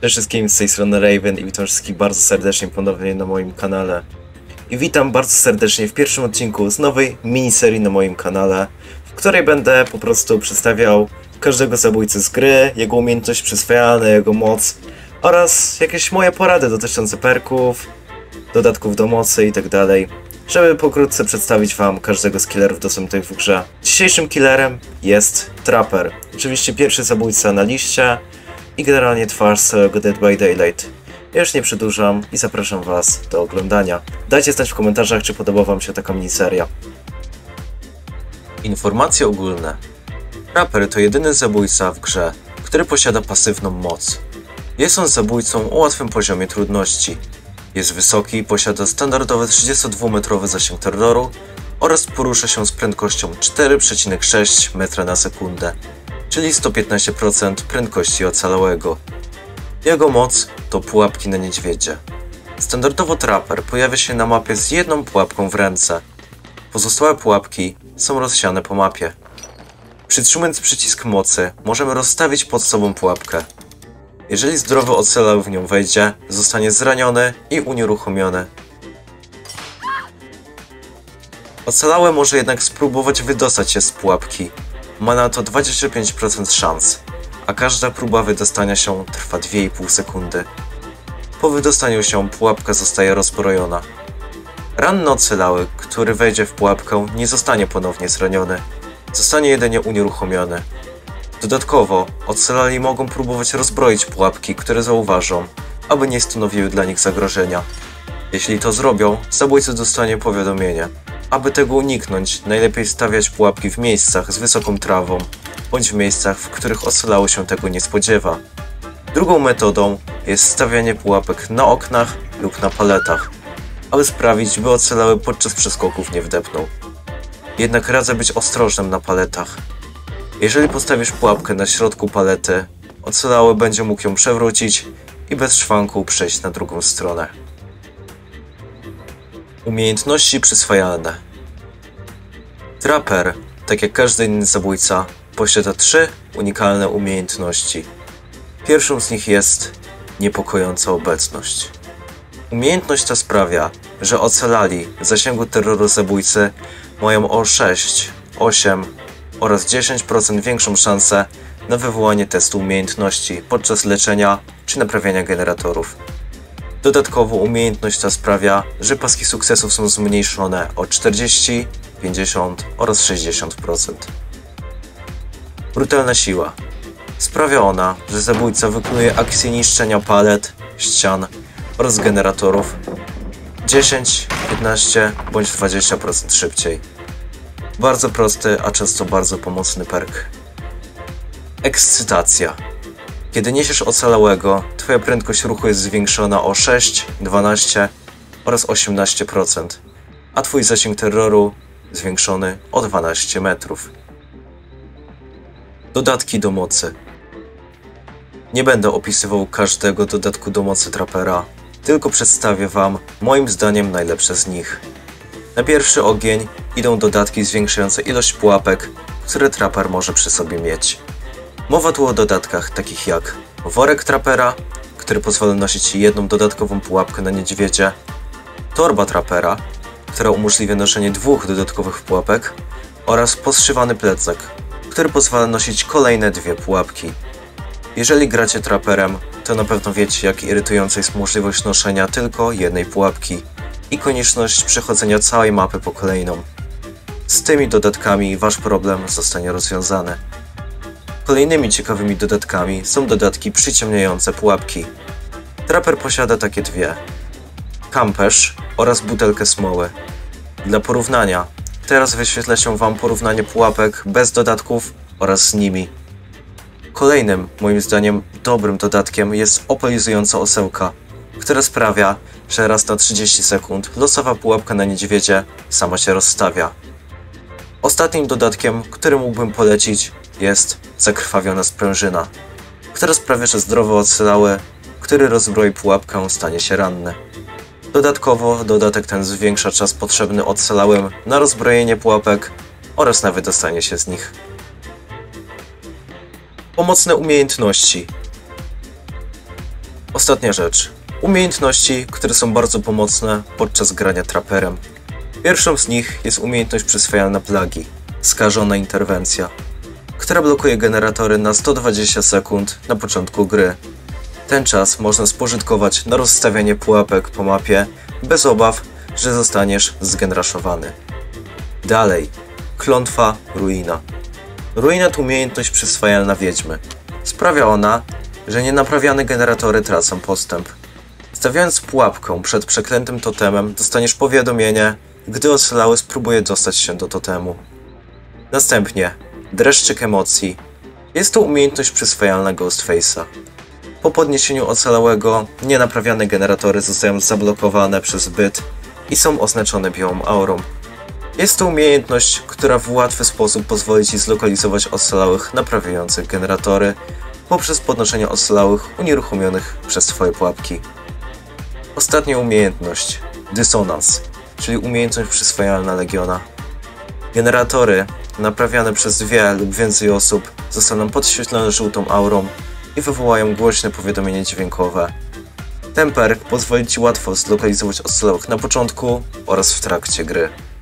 Cześć wszystkim, z tej strony Raven i witam wszystkich bardzo serdecznie ponownie na moim kanale. I witam bardzo serdecznie w pierwszym odcinku z nowej miniserii na moim kanale, w której będę po prostu przedstawiał każdego zabójcę z gry, jego umiejętność przyswajane, jego moc oraz jakieś moje porady dotyczące perków, dodatków do mocy itd. Żeby pokrótce przedstawić wam każdego z killerów dostępnych w grze. Dzisiejszym killerem jest Trapper. Oczywiście pierwszy zabójca na liście i generalnie twarz całego Dead by Daylight. Ja już nie przedłużam i zapraszam was do oglądania. Dajcie znać w komentarzach, czy podoba wam się taka miniseria. Informacje ogólne. Trapper to jedyny zabójca w grze, który posiada pasywną moc. Jest on zabójcą o łatwym poziomie trudności. Jest wysoki, posiada standardowy 32-metrowy zasięg terroru oraz porusza się z prędkością 4,6 metra na sekundę, czyli 115% prędkości ocalałego. Jego moc to pułapki na niedźwiedzie. Standardowo Trapper pojawia się na mapie z jedną pułapką w ręce. Pozostałe pułapki są rozsiane po mapie. Przytrzymując przycisk mocy, możemy rozstawić pod sobą pułapkę. Jeżeli zdrowy ocalały w nią wejdzie, zostanie zraniony i unieruchomiony. Ocalałe może jednak spróbować wydostać się z pułapki. Ma na to 25% szans, a każda próba wydostania się trwa 2,5 sekundy. Po wydostaniu się pułapka zostaje rozbrojona. Ranny ocalały, który wejdzie w pułapkę, nie zostanie ponownie zraniony. Zostanie jedynie unieruchomiony. Dodatkowo, ocalali mogą próbować rozbroić pułapki, które zauważą, aby nie stanowiły dla nich zagrożenia. Jeśli to zrobią, zabójca dostanie powiadomienie. Aby tego uniknąć, najlepiej stawiać pułapki w miejscach z wysoką trawą, bądź w miejscach, w których ocalały się tego nie spodziewa. Drugą metodą jest stawianie pułapek na oknach lub na paletach, aby sprawić, by ocalały podczas przeskoków nie wdepnął. Jednak radzę być ostrożnym na paletach. Jeżeli postawisz pułapkę na środku palety, ocalały będzie mógł ją przewrócić i bez szwanku przejść na drugą stronę. Umiejętności przyswajalne. Trapper, tak jak każdy inny zabójca, posiada 3 unikalne umiejętności. Pierwszą z nich jest niepokojąca obecność. Umiejętność ta sprawia, że ocalali w zasięgu terroru zabójcy mają o 6, 8 oraz 10% większą szansę na wywołanie testu umiejętności podczas leczenia czy naprawiania generatorów. Dodatkowo umiejętność ta sprawia, że paski sukcesów są zmniejszone o 40, 50 oraz 60%. Brutalna siła. Sprawia ona, że zabójca wykonuje akcję niszczenia palet, ścian oraz generatorów 10, 15 bądź 20% szybciej. Bardzo prosty, a często bardzo pomocny perk. Ekscytacja. Kiedy niesiesz ocalałego, twoja prędkość ruchu jest zwiększona o 6, 12 oraz 18%, a twój zasięg terroru zwiększony o 12 metrów. Dodatki do mocy. Nie będę opisywał każdego dodatku do mocy Trappera, tylko przedstawię wam moim zdaniem najlepsze z nich. Na pierwszy ogień idą dodatki zwiększające ilość pułapek, które Trapper może przy sobie mieć. Mowa tu o dodatkach takich jak worek Trappera, który pozwala nosić jedną dodatkową pułapkę na niedźwiedzie, torba Trappera, która umożliwia noszenie 2 dodatkowych pułapek oraz poszywany plecak, który pozwala nosić kolejne 2 pułapki. Jeżeli gracie Trapperem, to na pewno wiecie, jak irytująca jest możliwość noszenia tylko jednej pułapki i konieczność przechodzenia całej mapy po kolejną. Z tymi dodatkami wasz problem zostanie rozwiązany. Kolejnymi ciekawymi dodatkami są dodatki przyciemniające pułapki. Trapper posiada takie 2. Kamperz oraz butelkę smoły. Dla porównania, teraz wyświetla się wam porównanie pułapek bez dodatków oraz z nimi. Kolejnym, moim zdaniem, dobrym dodatkiem jest opalizująca osełka, która sprawia, że raz na 30 sekund losowa pułapka na niedźwiedzie sama się rozstawia. Ostatnim dodatkiem, który mógłbym polecić, jest zakrwawiona sprężyna, która sprawia, że zdrowy ocalały, który rozbroi pułapkę, stanie się ranny. Dodatkowo dodatek ten zwiększa czas potrzebny ocalałym na rozbrojenie pułapek oraz na wydostanie się z nich. Pomocne umiejętności. Ostatnia rzecz. Umiejętności, które są bardzo pomocne podczas grania traperem. Pierwszą z nich jest umiejętność przyswajalna plagi, skażona interwencja, która blokuje generatory na 120 sekund na początku gry. Ten czas można spożytkować na rozstawianie pułapek po mapie bez obaw, że zostaniesz zgenraszowany. Dalej. Klątwa Ruina. Ruina to umiejętność przyswajalna wiedźmy. Sprawia ona, że nienaprawiane generatory tracą postęp. Stawiając pułapkę przed przeklętym totemem, dostaniesz powiadomienie, gdy ocalały spróbuje dostać się do totemu. Następnie, dreszczyk emocji. Jest to umiejętność przyswajalna Ghostface'a. Po podniesieniu ocalałego, nienaprawiane generatory zostają zablokowane przez byt i są oznaczone białą aurą. Jest to umiejętność, która w łatwy sposób pozwoli Ci zlokalizować ocalałych naprawiających generatory poprzez podnoszenie ocalałych unieruchomionych przez Twoje pułapki. Ostatnia umiejętność, dysonans, czyli umiejętność przyswajalna Legiona. Generatory, naprawiane przez 2 lub więcej osób, zostaną podświetlone żółtą aurą i wywołają głośne powiadomienie dźwiękowe. Ten perk pozwoli Ci łatwo zlokalizować ocalałych na początku oraz w trakcie gry.